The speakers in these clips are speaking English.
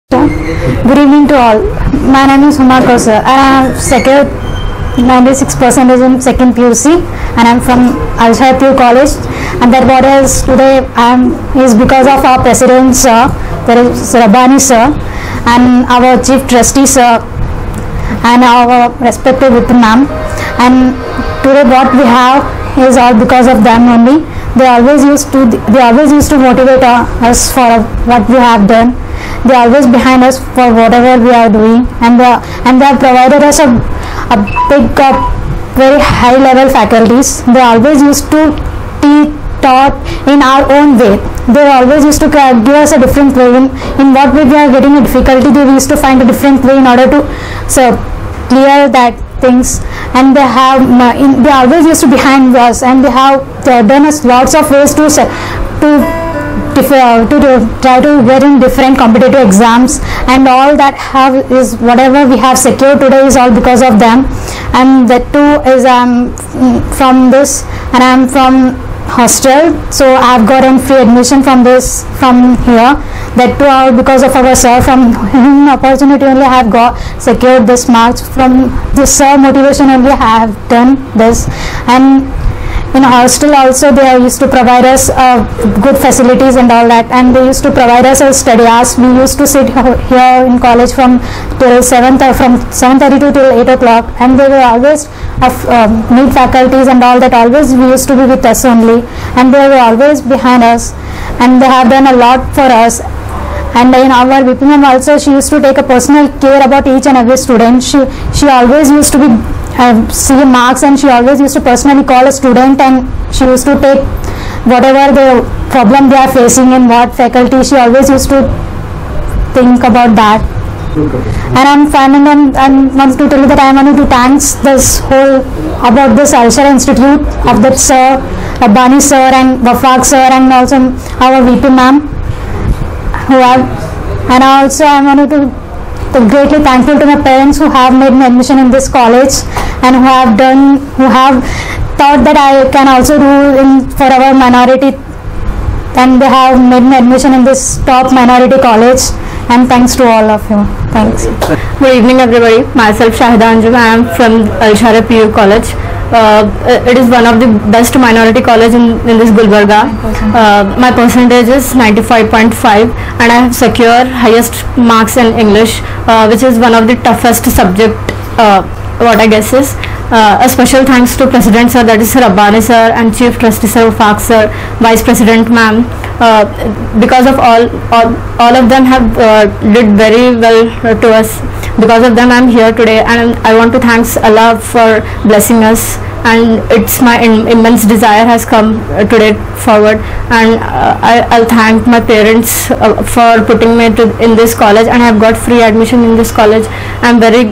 Good evening to all. My name is Huma Kausar and I have secured 96% in second PUC and I am from Al-Shara PU College, and that what is today I am is because of our president sir, there is Rabbani sir, and our chief trustee sir, and our respective VP ma'am. And today what we have is all because of them only. They always used to motivate us for what we have done. They are always behind us for whatever we are doing, and they have provided us a big very high level faculties. They always used to taught in our own way. They always used to give us a different way in what way we are getting a difficulty. They used to find a different way in order to clear that things, and they always used to behind us, and they have done us lots of ways to try to get in different competitive exams, and all that is whatever we have secured today is all because of them. And that too is from this, and I am from hostel, so I have gotten free admission from here. That too all because of our sir. From him opportunity only I have secured this marks. From this sir motivation only I have done this. And in hostel also they used to provide us good facilities and all that, and they used to provide us a study hours. We used to sit here in college from 7:32 till 8 o'clock, and they were always meet faculties and all that. Always we used to be with us only, and they were always behind us, and they have done a lot for us. And in our VP ma'am also, she used to take a personal care about each and every student. She always used to be see marks, and she always used to personally call a student, and she used to take whatever the problem they are facing in what faculty. She always used to think about that. And I'm finding and want to tell you that I wanted to thanks this whole about this Al-Shara Institute of that sir, Rabbani sir and Wafaq sir, and also our VP ma'am who have, and also I wanted to greatly thankful to my parents who have made me admission in this college, and who have thought that I can also do for our minority, and they have made me admission in this top minority college. And thanks to all of you. Thanks. Good evening everybody. Myself Shahida Anjum. I am from Al-Shara PU College. It is one of the best minority college in this Gulbarga. My percentage is 95.5, and I have secured highest marks in English, which is one of the toughest subject what I guess is. A special thanks to President sir, that is Sir Rabbani sir, and Chief Trustee Sir Wafaq sir, Vice President ma'am. Because of all of them have did very well to us. Because of them I am here today, and I want to thanks Allah for blessing us, and it's my immense desire has come today forward. And I'll thank my parents for putting me in this college, and I have got free admission in this college. I'm very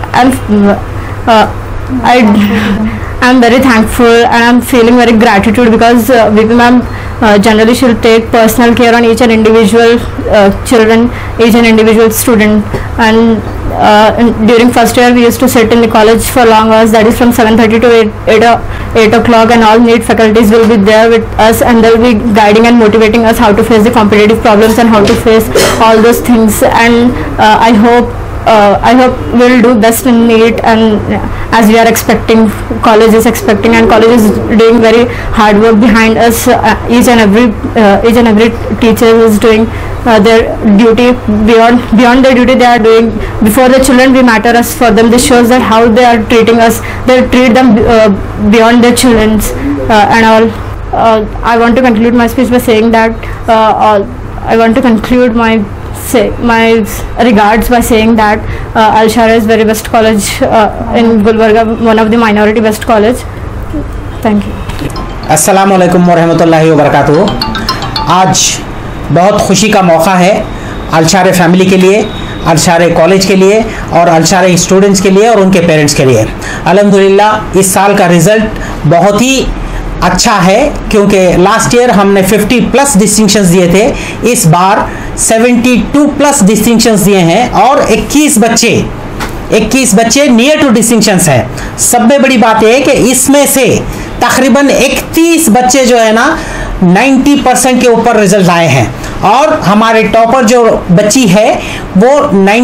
I'm very thankful, and I'm feeling very gratitude because VP ma'am generally she'll take personal care on each and individual children, each and individual student. And during first year we used to sit in the college for long hours, that is from 7:30 to 8 o'clock, and all NEET faculties will be there with us, and they'll be guiding and motivating us how to face the competitive problems and how to face all those things. And I hope we'll do best in NEET, and as we are expecting, college is expecting, and college is doing very hard work behind us. Each and every teacher is doing their duty beyond their duty. They are doing before the children. We matter us for them. This shows that how they are treating us. They treat them beyond their children's and all. I want to conclude my speech by saying that I want to conclude my regards by saying that Al-Shara is very best college in Gulbarga, one of the minority best college. Thank you. अस्सलामु अलैकुम वरहमतुल्लाहि वबरकातुहू। आज बहुत खुशी का मौका है अल-शारा family के लिए, अल-शारा कॉलेज के लिए, और अल-शारा स्टूडेंट्स के लिए और उनके पेरेंट्स के लिए। अल्हम्दुलिल्लाह इस साल का रिज़ल्ट बहुत ही अच्छा है, क्योंकि लास्ट ईयर हमने 50+ डिस्टिंक्शंस दिए थे, इस बार 72+ डिस्टिंक्शंस दिए हैं, और 21 बच्चे नियर टू डिस्टिंक्शंस हैं। सबसे बड़ी बात यह है कि इसमें से तकरीबन 31 बच्चे जो है ना 90% के ऊपर रिजल्ट आए हैं, और हमारे टॉपर जो बच्ची है वो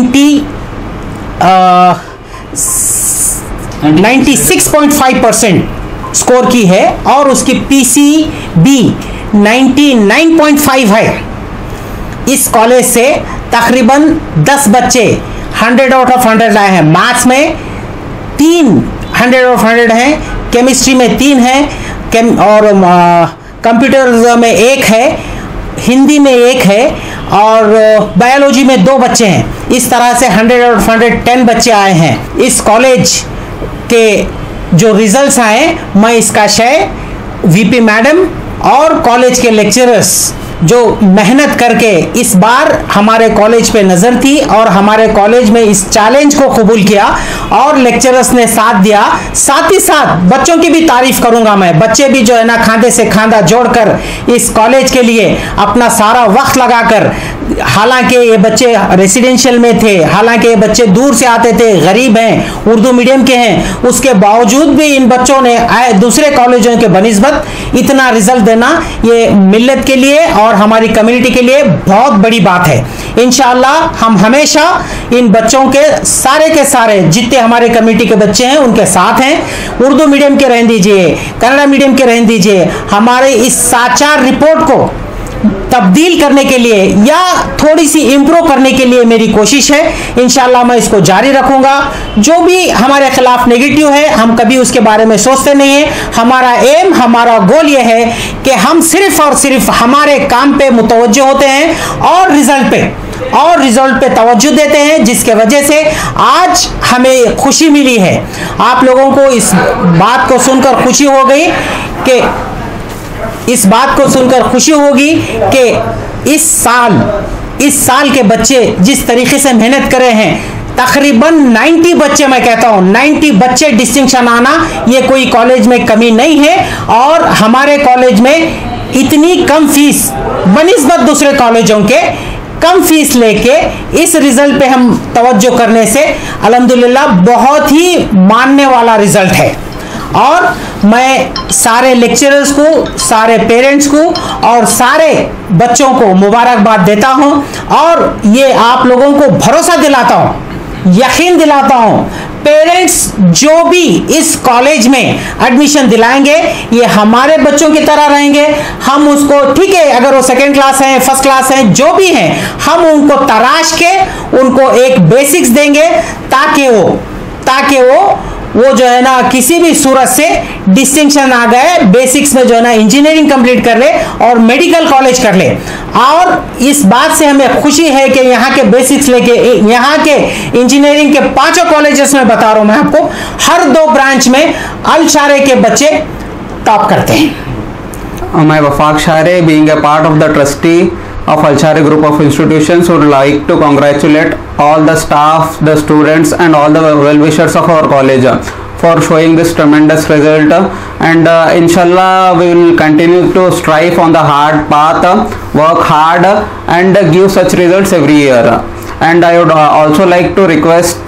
96.5% स्कोर की है और उसकी PCB 99.5 है। इस कॉलेज से तकरीबन 10 बच्चे 100 आउट ऑफ 100 लाए हैं। मैथ्स में 3 100 आउट ऑफ 100 हैं, केमिस्ट्री में 3 हैं और कंप्यूटर में 1 है, हिंदी में 1 है और बायोलॉजी में 2 बच्चे हैं। इस तरह से 100 आउट ऑफ 100 10 बच्चे आए हैं। इस कॉलेज के जो रिजल्ट्स आए, मैं इसका श्रेय VP मैडम और कॉलेज के लेक्चरर्स जो मेहनत करके इस बार हमारे कॉलेज पे नज़र थी और हमारे कॉलेज में इस चैलेंज को कबूल किया और लेक्चरर्स ने साथ दिया। साथ ही साथ बच्चों की भी तारीफ करूंगा मैं। बच्चे भी जो है ना खांधे से खांधा जोड़कर इस कॉलेज के लिए अपना सारा वक्त लगाकर, हालांकि ये बच्चे रेसिडेंशियल में थे, हालांकि ये बच्चे दूर से आते थे, गरीब हैं, उर्दू मीडियम के हैं, उसके बावजूद भी इन बच्चों ने दूसरे कॉलेजों के बनिस्बत इतना रिजल्ट देना, ये मिल्लत के लिए और हमारी कम्युनिटी के लिए बहुत बड़ी बात है। इंशाअल्लाह हम हमेशा इन बच्चों के सारे जितने हमारे कम्युनिटी के बच्चे हैं उनके साथ हैं। उर्दू मीडियम के रहने दीजिए, कन्नड़ा मीडियम के रहने दीजिए, हमारे इस साचार रिपोर्ट को तब्दील करने के लिए या थोड़ी सी इम्प्रूव करने के लिए मेरी कोशिश है। इंशाल्लाह मैं इसको जारी रखूंगा। जो भी हमारे खिलाफ नेगेटिव है हम कभी उसके बारे में सोचते नहीं है। हमारा एम, हमारा गोल ये है कि हम सिर्फ और सिर्फ हमारे काम पे मुतवज्जो होते हैं और रिजल्ट पे तवज्जो देते हैं, जिसके वजह से आज हमें खुशी मिली है। आप लोगों को इस बात को सुनकर खुशी हो गई कि इस साल के बच्चे जिस तरीके से मेहनत कर रहे हैं, तकरीबन 90 बच्चे, मैं कहता हूं 90 बच्चे डिस्टिंक्शन आना ये कोई कॉलेज में कमी नहीं है। और हमारे कॉलेज में इतनी कम फीस बनिस्बत दूसरे कॉलेजों के कम फीस लेके इस रिजल्ट पे हम तवज्जो करने से अल्हम्दुलिल्लाह बहुत ही मानने वाला रिजल्ट है। और मैं सारे लेक्चरर्स को, सारे पेरेंट्स को और सारे बच्चों को मुबारकबाद देता हूं और ये आप लोगों को भरोसा दिलाता हूं, यकीन दिलाता हूं, पेरेंट्स जो भी इस कॉलेज में एडमिशन दिलाएंगे ये हमारे बच्चों की तरह रहेंगे। हम उसको, ठीक है, अगर वो सेकेंड क्लास हैं, फर्स्ट क्लास हैं, जो भी हैं, हम उनको तराश के उनको एक बेसिक्स देंगे ताकि वो जो है ना किसी भी सूरत से डिस्टिंक्शन आ गए, बेसिक्स में जो है ना इंजीनियरिंग कंप्लीट कर ले और मेडिकल कॉलेज कर ले। और इस बात से हमें खुशी है कि यहाँ के बेसिक्स लेके यहाँ के इंजीनियरिंग के 5 कॉलेजेस में बता रहा हूँ मैं आपको, हर 2 ब्रांच में अल शारे के बच्चे टॉप करते हैं। मैं वफाक शारे, being a part of the trustee of Al Share group of institutions, would like to congratulate all the staff, the students and all the well-wishers of our college for showing this tremendous result, and inshallah we will continue to strive on the hard path, work hard and give such results every year. And I would also like to request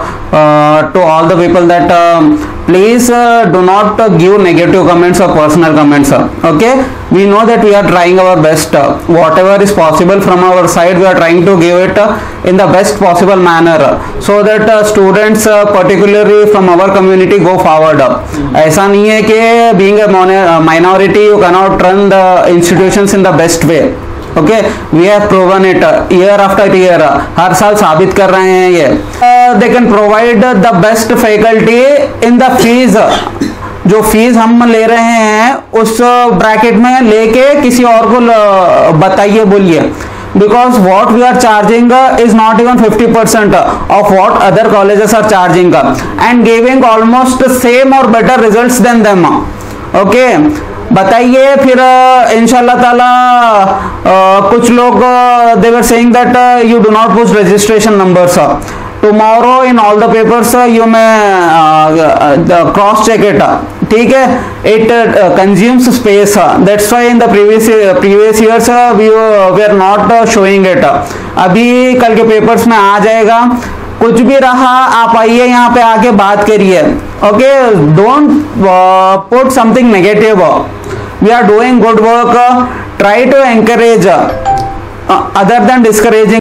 to all the people that please do not give negative comments or personal comments. Okay, we know that we are trying our best, whatever is possible from our side we are trying to give it in the best possible manner, so that students particularly from our community go forward. ऐसा नहीं है कि being a minority you cannot run the institutions in the best way. Okay, we have proven it year after year. हर साल साबित कर रहे हैं ये. They can provide the best faculty in the fees. जो फीस हम ले रहे हैं उस ब्रैकेट में लेके किसी और को बताइए, बोलिए. Because what we are charging is not even 50% of what other colleges are charging and giving almost same or better results than them. Okay, बताइए. फिर इंशाल्लाह ताला कुछ लोग they were saying that you do not post registration numbers. Tomorrow in all the papers you may cross check it. ठीक है, it consumes space. That's why in the previous years we were not showing it. अभी कल के papers में आ जाएगा. कुछ भी रहा आप आइए यहाँ पे आके बात करिए. Okay, don't put something negative. We are doing good work. Try to encourage other than discouraging